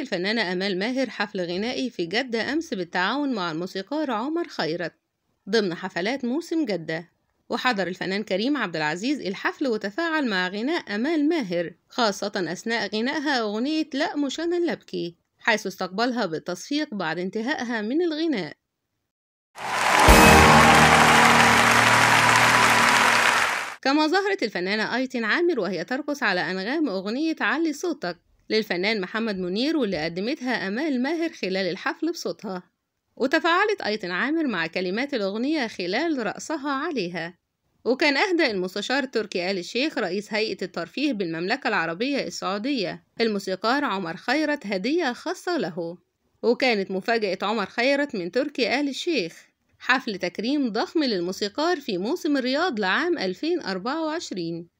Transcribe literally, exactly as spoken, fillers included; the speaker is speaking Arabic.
الفنانة آمال ماهر حفل غنائي في جدة أمس بالتعاون مع الموسيقار عمر خيرت ضمن حفلات موسم جدة. وحضر الفنان كريم عبد العزيز الحفل وتفاعل مع غناء آمال ماهر، خاصة أثناء غنائها أغنية لا مش أنا اللي أبكي، حيث استقبلها بالتصفيق بعد انتهائها من الغناء. كما ظهرت الفنانة أيتن عامر وهي ترقص على أنغام أغنية علي صوتك للفنان محمد منير، واللي قدمتها آمال ماهر خلال الحفل بصوتها. وتفاعلت أيتن عامر مع كلمات الأغنية خلال رقصها عليها. وكان أهدى المستشار تركي آل الشيخ رئيس هيئة الترفيه بالمملكة العربية السعودية الموسيقار عمر خيرت هدية خاصة له. وكانت مفاجأة عمر خيرت من تركي آل الشيخ حفل تكريم ضخم للموسيقار في موسم الرياض لعام ألفين وأربعة وعشرين.